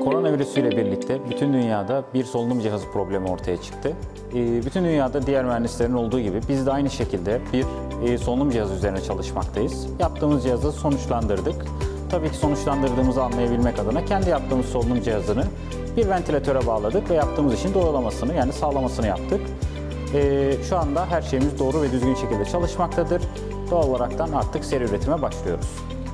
Koronavirüsüyle birlikte bütün dünyada bir solunum cihazı problemi ortaya çıktı. Bütün dünyada diğer mühendislerin olduğu gibi biz de aynı şekilde bir solunum cihazı üzerine çalışmaktayız. Yaptığımız cihazı sonuçlandırdık. Tabii ki sonuçlandırdığımızı anlayabilmek adına kendi yaptığımız solunum cihazını bir ventilatöre bağladık ve yaptığımız işin doğrulamasını yani sağlamasını yaptık. Şu anda her şeyimiz doğru ve düzgün şekilde çalışmaktadır. Doğal olaraktan artık seri üretime başlıyoruz.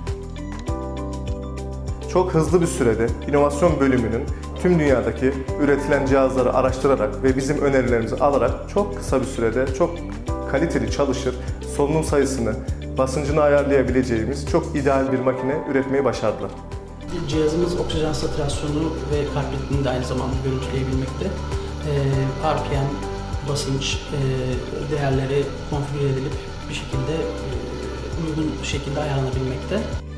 Çok hızlı bir sürede inovasyon bölümünün tüm dünyadaki üretilen cihazları araştırarak ve bizim önerilerimizi alarak çok kısa bir sürede çok kaliteli çalışır, solunum sayısını, basıncını ayarlayabileceğimiz çok ideal bir makine üretmeyi başardılar. Cihazımız oksijen satürasyonu ve kalp ritmini de aynı zamanda görüntüleyebilmekte. RPM, basınç değerleri konfigüre edilip bir şekilde uygun şekilde ayarlanabilmekte.